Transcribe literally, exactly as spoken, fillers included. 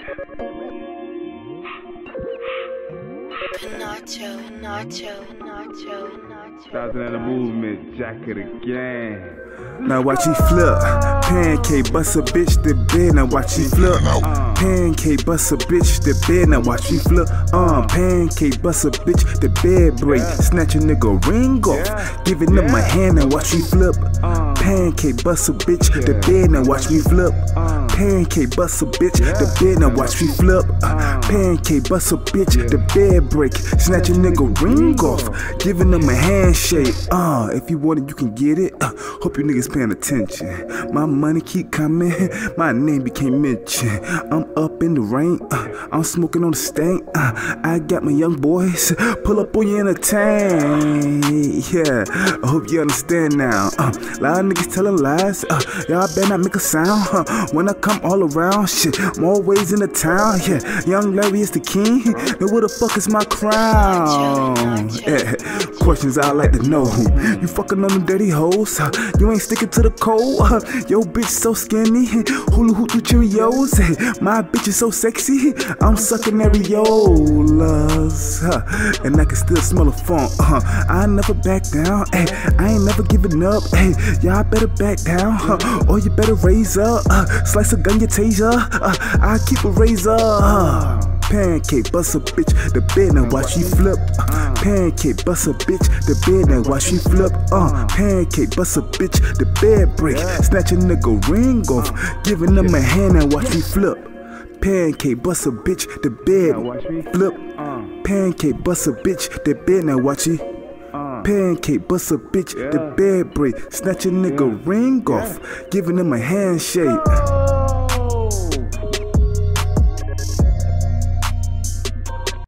Nacho, Nacho, Nacho, Nacho. Thousand and a movement, Jack it again. Now watch he flip, pancake bust a bitch the bed. Now watch he flip, pancake bust a bitch the bed. Now watch he flip, uh, pancake bust a bitch the bed break. Snatch a nigga ring off, giving him a hand. Now watch me flip, pancake bust a bitch the bed. Now watch me flip, pancake bust a bitch the bed. Now watch me flip, pancake bust a bitch the bed break. Snatch a nigga ring off, giving him a handshake. Uh, if you want it, you can get it. Uh, hope you niggas paying attention. My money keep coming, my name became mentioned. I'm up in the rain, uh, I'm smoking on the stank. Uh, I got my young boys, pull up on you in a tank. Yeah, I hope you understand now. Uh, lot of niggas telling lies, uh, y'all better not make a sound. Uh, when I come all around, shit, I'm always in the town. Yeah, young Larry is the king. Then where the fuck is my crown? Yeah, questions I like to know. You fucking on them dirty hoes, uh, you ain't sticking to the code. Uh, yo bitch so skinny, hula hoop to Cheerios. My bitch is so sexy, I'm sucking areolas, uh, and I can still smell a funk. Uh, I never back down, ay, I ain't never giving up. Ay, y'all better back down, uh, or you better raise up. Uh, slice a gun, your taser. Uh, I keep a razor. Uh, Pancake bust a bitch the bed, now watch you flip. Uh, pancake bust a bitch the bed, now watch you flip. Uh, pancake bust a bitch the bed break. Snatch a nigga ring off, giving him a hand, now watch me flip. Pancake bust a bitch the bed, flip. Pancake bust a bitch the bed, now watch it. Pancake bust a bitch the bed break. Snatch a nigga ring off, giving him a handshake.